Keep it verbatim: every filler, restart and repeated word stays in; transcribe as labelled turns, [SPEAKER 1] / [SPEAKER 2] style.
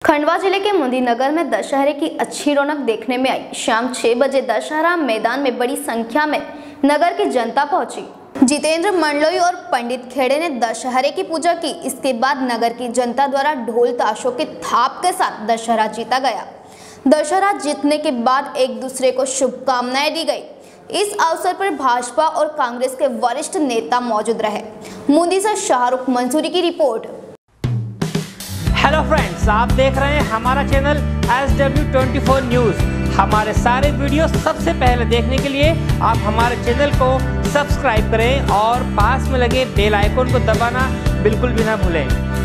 [SPEAKER 1] खंडवा जिले के मुंदी नगर में दशहरे की अच्छी रौनक देखने में आई। शाम छह बजे दशहरा मैदान में बड़ी संख्या में नगर की जनता पहुंची। जितेंद्र मंडलोई और पंडित खेड़े ने दशहरे की पूजा की। इसके बाद नगर की जनता द्वारा ढोल ताशों के थाप के साथ दशहरा जीता गया। दशहरा जीतने के बाद एक दूसरे को शुभकामनाएं दी गई। इस अवसर पर भाजपा और कांग्रेस के वरिष्ठ नेता मौजूद रहे। मुंदी से शाहरुख मंसूरी की रिपोर्ट।
[SPEAKER 2] हेलो फ्रेंड्स, आप देख रहे हैं हमारा channel S W twenty four news. हमारे सारे वीडियो सबसे पहले देखने के लिए आप हमारे चैनल को सब्सक्राइब करें और पास में लगे बेल आइकन को दबाना बिल्कुल भी ना भूलें।